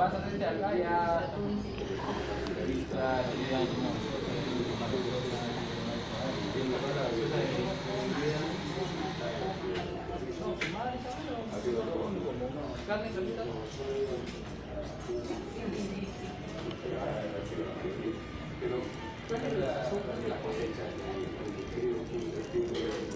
pásate acá ya. Carne solita. Pero la cosecha.